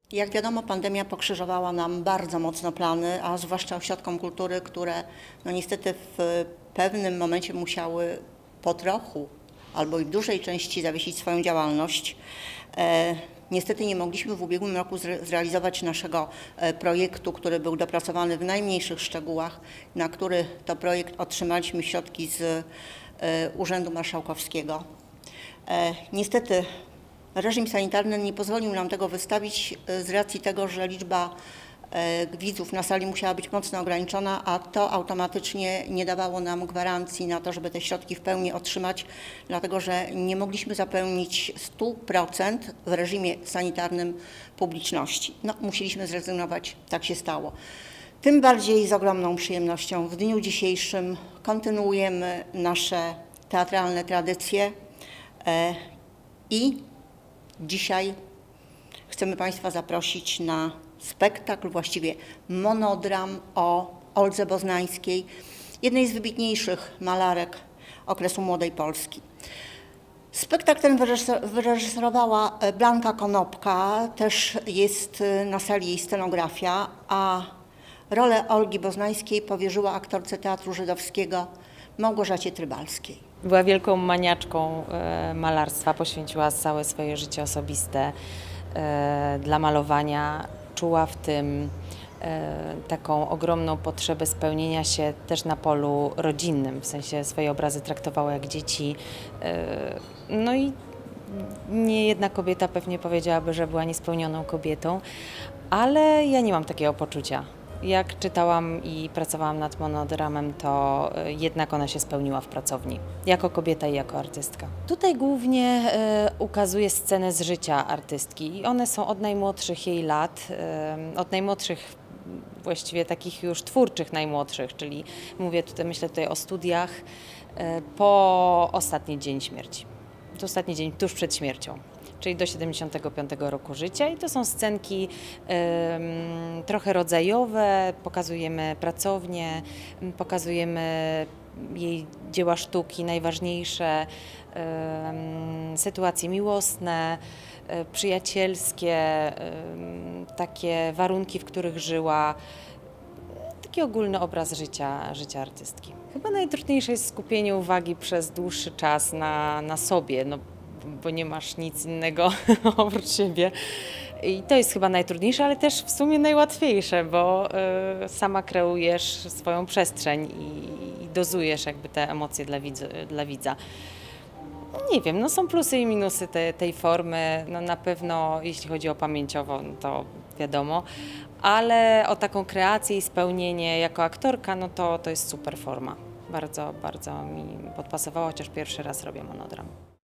Jak wiadomo, pandemia pokrzyżowała nam bardzo mocno plany, a zwłaszcza ośrodkom kultury, które niestety w pewnym momencie musiały po trochu albo i w dużej części zawiesić swoją działalność. Niestety nie mogliśmy w ubiegłym roku zrealizować naszego projektu, który był dopracowany w najmniejszych szczegółach, na który to projekt otrzymaliśmy środki z Urzędu Marszałkowskiego. Niestety reżim sanitarny nie pozwolił nam tego wystawić z racji tego, że liczba widzów na sali musiała być mocno ograniczona, a to automatycznie nie dawało nam gwarancji na to, żeby te środki w pełni otrzymać, dlatego że nie mogliśmy zapełnić 100% w reżimie sanitarnym publiczności. Musieliśmy zrezygnować, tak się stało. Tym bardziej z ogromną przyjemnością w dniu dzisiejszym kontynuujemy nasze teatralne tradycje i dzisiaj chcemy Państwa zaprosić na spektakl, właściwie monodram o Oldze Boznańskiej, jednej z wybitniejszych malarek okresu Młodej Polski. Spektakl ten wyreżyserowała Blanka Konopka, też jest na sali jej scenografia, a rolę Olgi Boznańskiej powierzyła aktorce Teatru Żydowskiego Małgorzacie Trybalskiej. Była wielką maniaczką malarstwa, poświęciła całe swoje życie osobiste dla malowania. Czuła w tym taką ogromną potrzebę spełnienia się też na polu rodzinnym, w sensie swoje obrazy traktowała jak dzieci. No i niejedna kobieta pewnie powiedziałaby, że była niespełnioną kobietą, ale ja nie mam takiego poczucia. Jak czytałam i pracowałam nad monodramem, to jednak ona się spełniła w pracowni, jako kobieta i jako artystka. Tutaj głównie ukazuje scenę z życia artystki i one są od najmłodszych jej lat, od najmłodszych właściwie takich już twórczych najmłodszych, czyli myślę tutaj o studiach, po ostatni dzień śmierci, to ostatni dzień tuż przed śmiercią. Czyli do 75 roku życia i to są scenki trochę rodzajowe, pokazujemy pracownię, pokazujemy jej dzieła sztuki najważniejsze, sytuacje miłosne, przyjacielskie, takie warunki, w których żyła, taki ogólny obraz życia artystki. Chyba najtrudniejsze jest skupienie uwagi przez dłuższy czas na sobie, bo nie masz nic innego oprócz siebie. I to jest chyba najtrudniejsze, ale też w sumie najłatwiejsze, bo sama kreujesz swoją przestrzeń i dozujesz jakby te emocje dla widza. Nie wiem, są plusy i minusy tej formy. Na pewno jeśli chodzi o pamięciową, to wiadomo, ale o taką kreację i spełnienie jako aktorka, to jest super forma. Bardzo, bardzo mi podpasowała, chociaż pierwszy raz robię monodram.